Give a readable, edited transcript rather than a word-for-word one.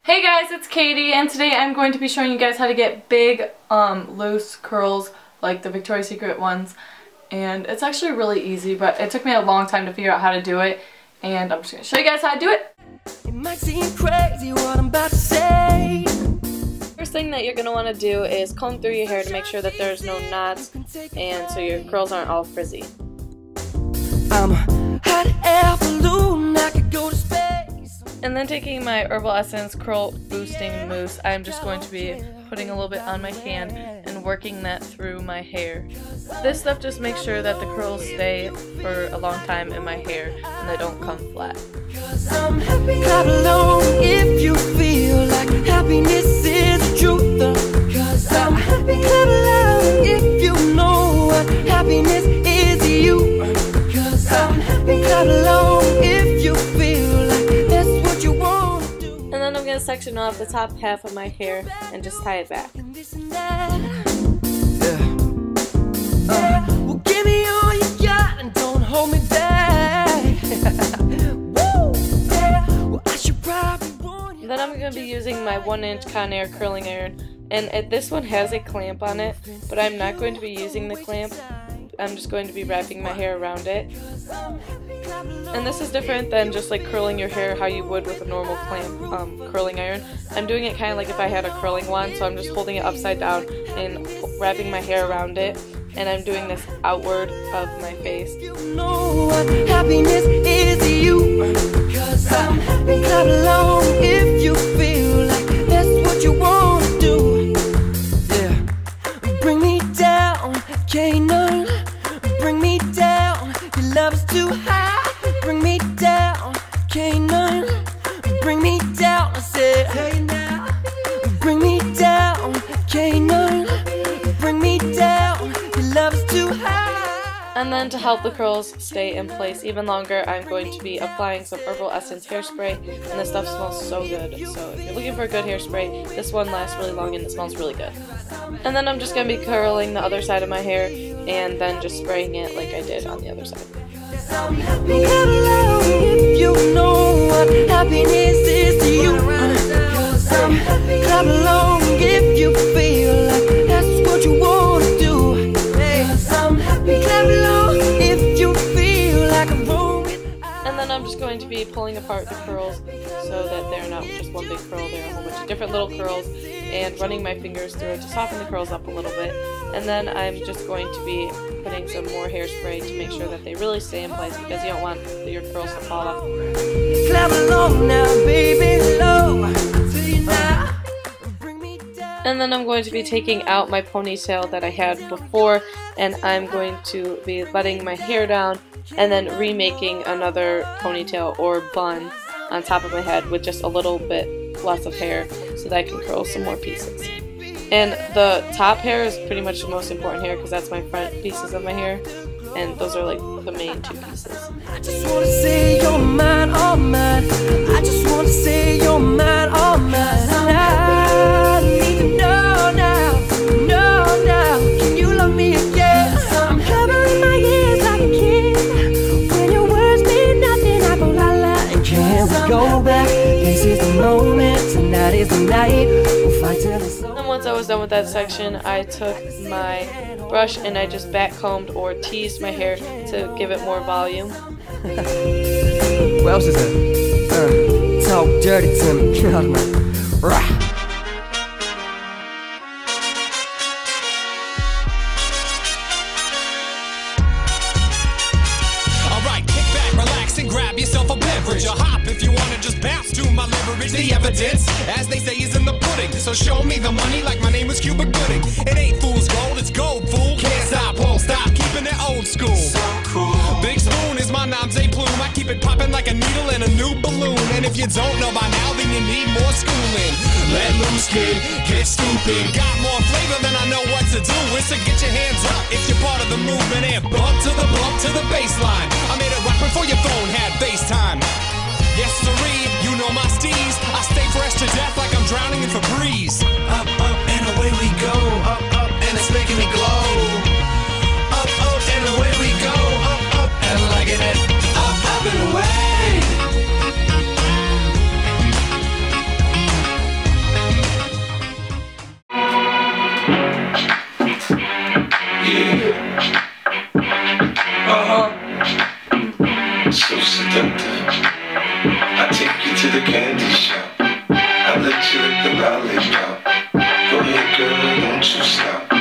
Hey guys, it's Katie, and today I'm going to be showing you guys how to get big, loose curls like the Victoria's Secret ones. And it's actually really easy, but it took me a long time to figure out how to do it. And I'm just going to show you guys how to do it. It might seem crazy what I'm about to say. First thing that you're going to want to do is comb through your hair to make sure that there's no knots and so your curls aren't all frizzy. I'm a hot air balloon, I could go to space. And then taking my Herbal Essence Curl Boosting Mousse, I'm just going to be putting a little bit on my hand and working that through my hair. This stuff just makes sure that the curls stay for a long time in my hair and they don't come flat. Clap along if you feel like happiness is the truth. Clap along if you know what happiness is to you. Clap along if you feel like that's what you want to do. And then I'm going to section off the top half of my hair and just tie it back. Well, give me all you got and don't hold me back. Then I'm going to be using my 1-inch Conair curling iron, and this one has a clamp on it, but I'm not going to be using the clamp. I'm just going to be wrapping my hair around it. And this is different than just like curling your hair how you would with a normal clamp curling iron. I'm doing it kind of like if I had a curling wand, so I'm just holding it upside down and wrapping my hair around it. And I'm doing this outward of my face. You know what happiness is to you. Clap along if you feel like that's what you want to do. Yeah. Bring me down, canine. Bring me down, your love's too high. Bring me down, canine. Bring me down, I said, hey now. Bring me down, canine. Bring me down, your love's too high. And then to help the curls stay in place even longer, I'm going to be applying some Herbal Essence hairspray, and this stuff smells so good. So if you're looking for a good hairspray, this one lasts really long and it smells really good. And then I'm just going to be curling the other side of my hair and then just spraying it like I did on the other side. Clap along if you feel like that's what you want to do. Clap along if you feel like I'm wrong. And then I'm just going to be pulling apart the curls so that they're not just one big curl, they're a whole bunch of different little curls, and running my fingers through it to soften the curls up a little bit. And then I'm just going to be putting some more hairspray to make sure that they really stay in place, because you don't want your curls to fall off. Clap along now, baby, low. And then I'm going to be taking out my ponytail that I had before, and I'm going to be letting my hair down and then remaking another ponytail or bun on top of my head with just a little bit less of hair so that I can curl some more pieces. And the top hair is pretty much the most important hair because that's my front pieces of my hair, and those are like the main two pieces. I just want to say you're mine, all mine. I just want to say you're mine, all mine. I need to know now, know now. Can you love me again? I'm covering my ears like a kid. When your words mean nothing, I go la la. And can we go back? This is the moment, tonight is the night. We'll fight till it's over. And once I was done with that section, I took my brush and I just back combed or teased my hair to give it more volume. What else is it? Talk dirty to me, get out of my rah. Alright, kick back, relax and grab yourself a beverage. Or hop if you wanna just bounce to my leverage. The evidence, as they say, is in the pudding. So show me the money like my name was Cuba Gooding. It ain't fool's gold, it's gold, fool. Can't stop, won't stop, keeping it old school. So cool. Big Spoon is my nom's a plume. I keep it popping like a needle in a new balloon. And if you don't know by now, then you need more schooling. Let loose, kid, get stupid. Got more flavor than I know what to do. It's to get your hands up if you're part of the movement. And bump to the baseline. I made it rock before your phone had FaceTime. Yes, sirree, you know my steez. I stay fresh to death like I'm drowning in Febreze. Up, up, and away we go. Up, up, and it's making me glow. Up, up, and away we go. Up, up, and liking it. Up, up, and away. I take you to the candy shop. I let you lick the lollipop. Go ahead, girl, don't you stop.